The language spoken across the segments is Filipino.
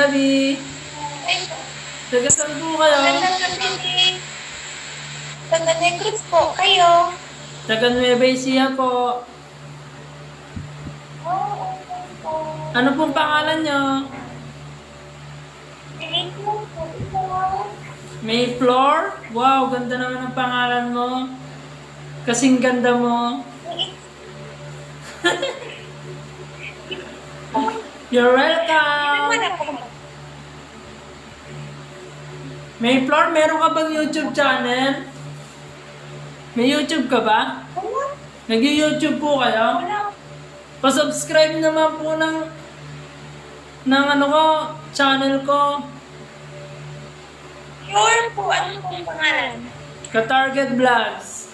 gabi. Ay, Taga saan po kayo? magandang gabi. Taga Negros po kayo. Taga Nueva Ecija po. Okay po. Ano pong pangalan nyo? Piling mo po ito. Mayflower? Wow, ganda naman ang pangalan mo. Kasing ganda mo. You're welcome. Naman ako. Mayflower, meron ka bang YouTube channel? May YouTube ka ba? Wala. Nag-YouTube po kayo? Wala. Pa-subscribe naman po ng ano ko, channel ko. Sure po. Ano pong pangalan? Ka-Target Vlogs.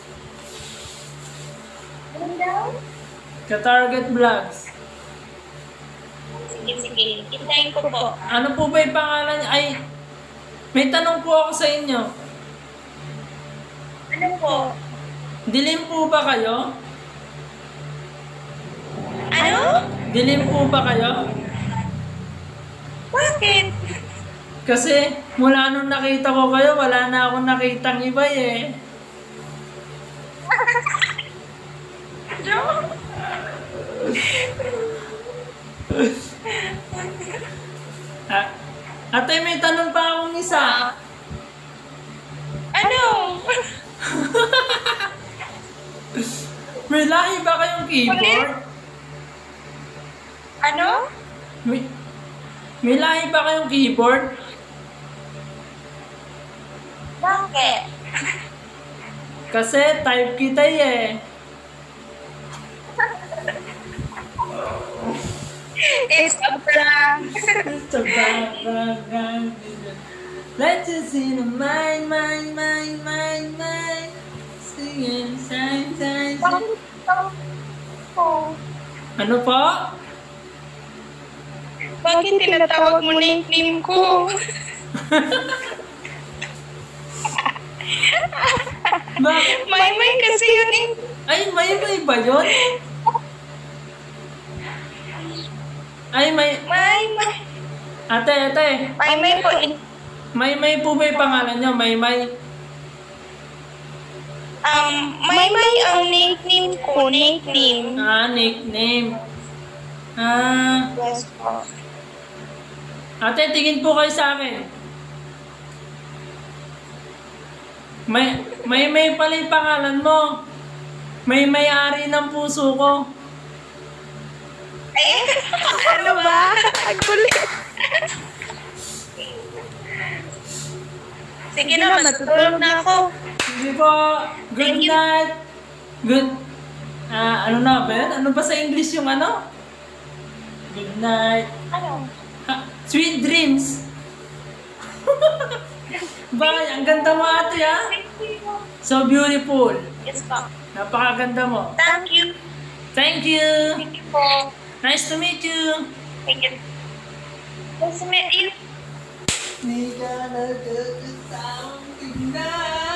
Ano daw? Ka-Target Vlogs. Sige, sige. Hintayin ko po. Ano po ba yung pangalan niya? Ay, may tanong po ako sa inyo. Ano po? Dilim po ba kayo? Ano? Dilim po ba kayo? Bakit? Kasi mula nung nakita ko kayo, wala na akong nakitang iba eh. Ah, ate, may tanong pa akong isa. Ano? May lahi ba kayong keyboard? Ano? May lahi ba kayong keyboard? Bakit? Kasi type kita eh. It's a prank. It's a bang. Let's just in a mind. Singing, shine. Ano po? Bakit tinatawag mo na yung name ko? Bakit? May kasi yun eh. Ay, may ba yun? Ay, may... May. Ate. May po. May po ba yung pangalan nyo? May. May ang nickname ko. Nickname. Nickname. Ah, Yes po. ate, tingin po kayo sa akin. May pala yung pangalan mo. May-ari ng puso ko. Eh, ano ba? Ang kulit. Sige na, matutulog na ako. Sige po. Good night. Ano na ba yan? Ano ba sa English yung ano? Good night. Ano? Sweet dreams. Bakit? Ang ganda mo ate ha? So beautiful. Yes po. Napakaganda mo. Thank you. Thank you. Thank you po. Nice to meet you. Thank you. Nice to meet you. Di ka nagkakasawang tignan.